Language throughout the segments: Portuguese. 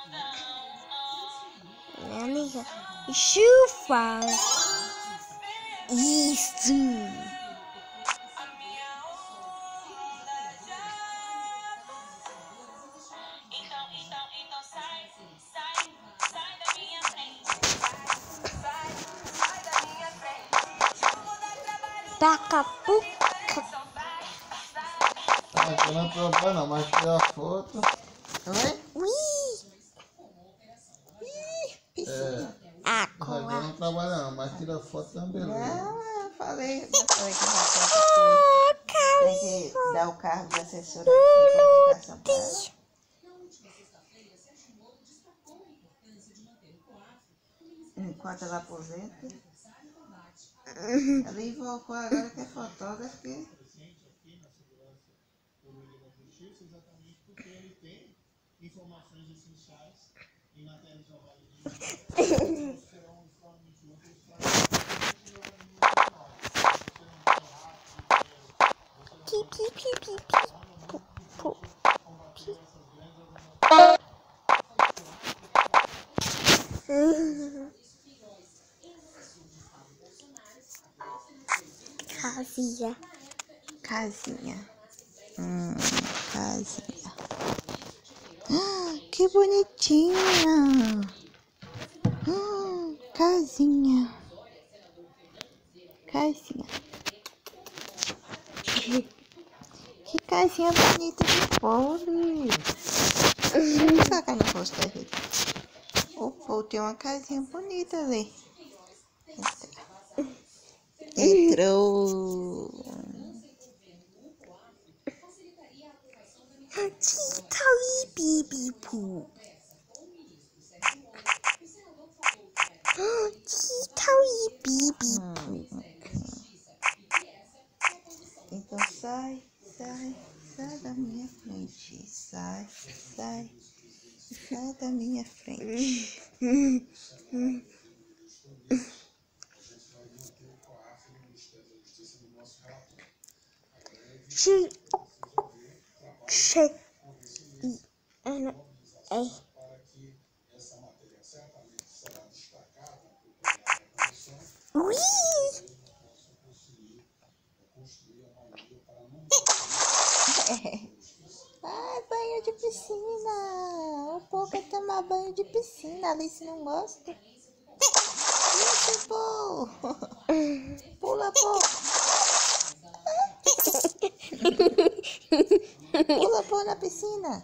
Minha amiga. Chuva. Isso. Daqui a pouco. Eu não trabalho não, mas tirar foto. Oi? Ui. Eu não trabalho não, mas tira foto também. Não, eu falei que tem que dar o cargo de assessora de comunicação para ela. Enquanto ela aposenta. Ela invocou agora que é fotógrafo. Casinha. Casinha. Casinha. Que bonitinha. Casinha. Casinha. Que casinha bonita de pobre. Vou sacar no rosto da gente. O povo tem uma casinha bonita ali. Entrou. Tita e bibipu. Tita e bibipu. Então sai da minha frente. Sai da minha frente. Ui! Ai, banho de piscina. O povo quer tomar banho de piscina. Alice não gosta. Isso, pô. Pula, pô. Pula, pô, na piscina.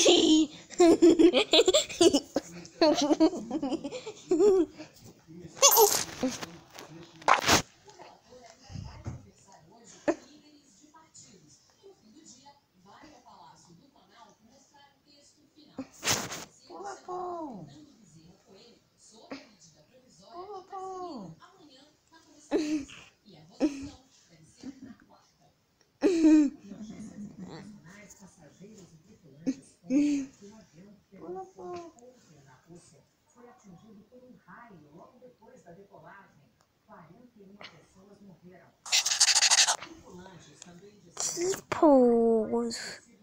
Pula, pô. Pula, pô. Pula, pô. Foi atingido por um raio logo depois da decolagem. 41 pessoas morreram. Tripulantes também disseram Tipos.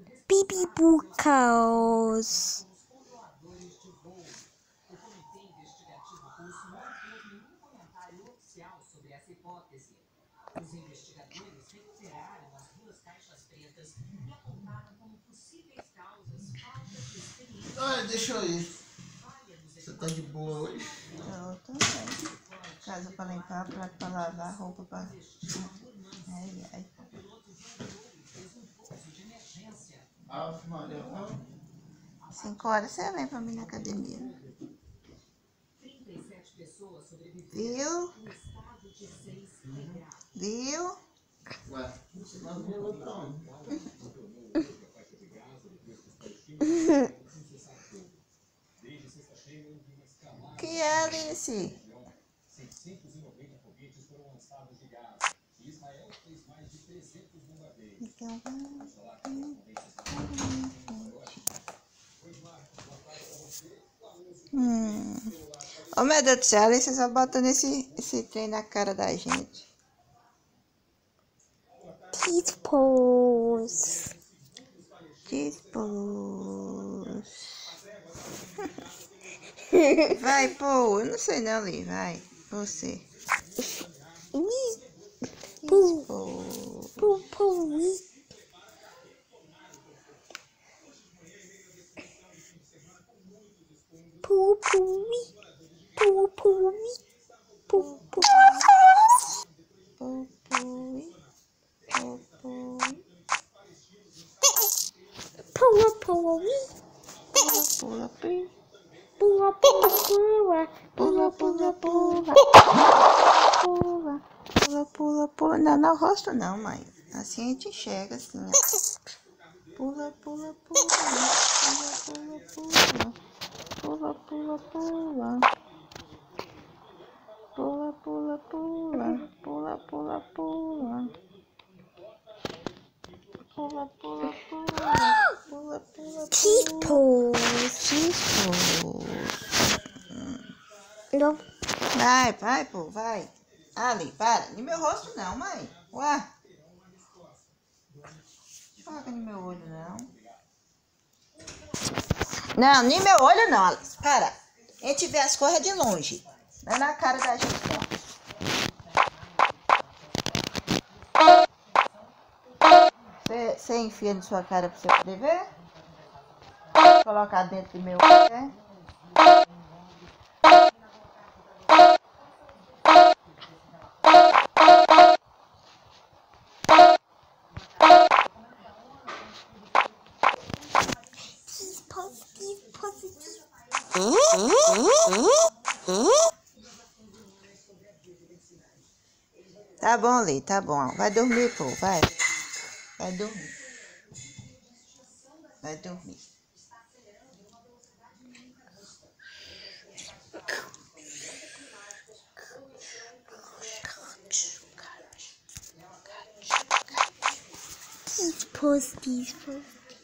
Bibibucaos. controladores de voo. O comitê investigativo russo não fez nenhum comentário oficial sobre essa hipótese. Os investigadores recuperaram as duas caixas pretas e apontaram como possíveis causas falta de experiência. Ai, deixa eu ir. Você tá de boa hoje? Eu também. Casa pra limpar, prato pra lavar, roupa pra... Ai. Ave Maria. 5 horas você vem pra mim na academia. 37 pessoas sobreviveram. Viu? No estádio de 6 Viu? Ué, você não viu pra onde? Que é, Alice? 690 foguetes foram lançados de gás. Israel fez mais de 300 bombardeios. Então, Oh, meu Deus do céu, a Alice só botando esse trem na cara da gente. Tipos. Tipos. Vai, pô. Eu não sei não, Li. Vai. Você. Pô, Pô. pô, pô, pô, pô, pô, pô, pô, pô. Pula, pula, Pula, pi. pula, pula, pula, pula, pula. Pula. Pula, pula, pula. Não, no rosto não, mãe. Assim a gente enxerga, assim, ó. Pula, pula, pula. Pula, pula, pula. Pula, pula, pula. Pula, pula, pula. Pula, pula, pula. Pula, pula, pula. Pula, pula, Tipo, pula. não. Vai, pô, vai. Ali, para. Nem meu rosto não, mãe. Ué. Foca no meu olho, não. Não, nem meu olho não, Alice. Para. A gente vê as coisas de longe. Não é na cara da gente, não. Você enfia na sua cara pra você poder ver? Colocar dentro do meu olho, Positive. Tá bom, Lê, tá bom. Vai dormir, pô, vai. Vai dormir. Vai dormir. Positive.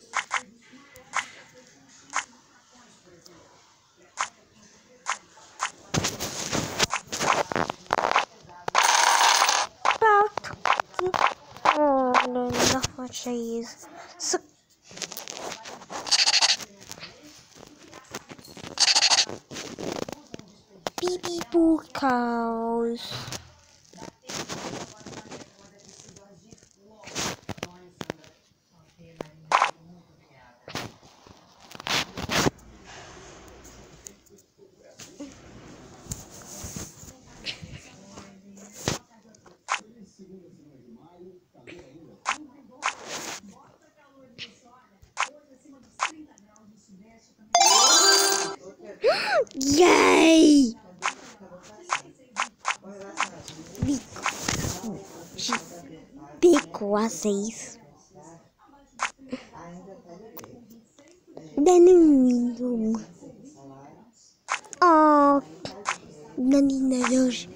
Não pode isso. Bibi Burcaus. Yay! Bico a 6. Danilo. Oh, Danilo hoje.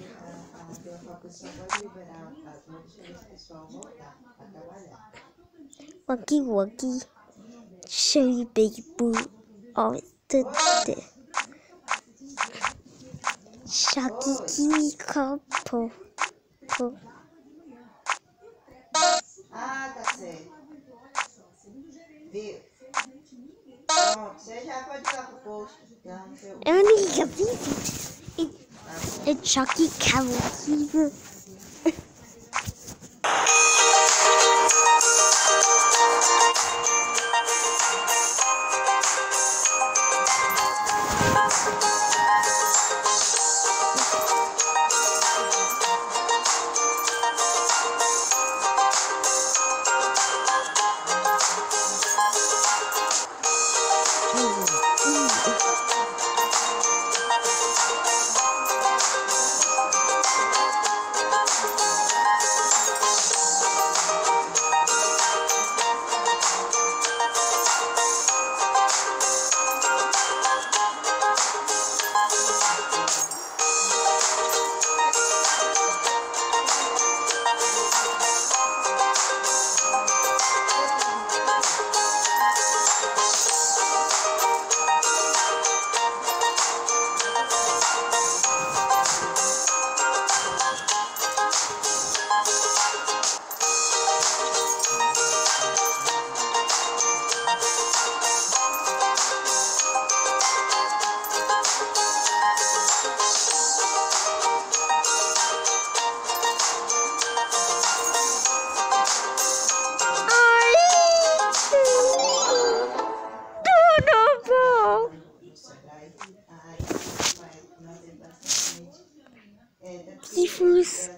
Aqui. Cheio de boo. Oh, tudo. Shaki copo. Ah, tá certo. Viu? Pronto, você já pode ir lá pro posto. Eu nem vi. É Chucky Cabelo. Se fosse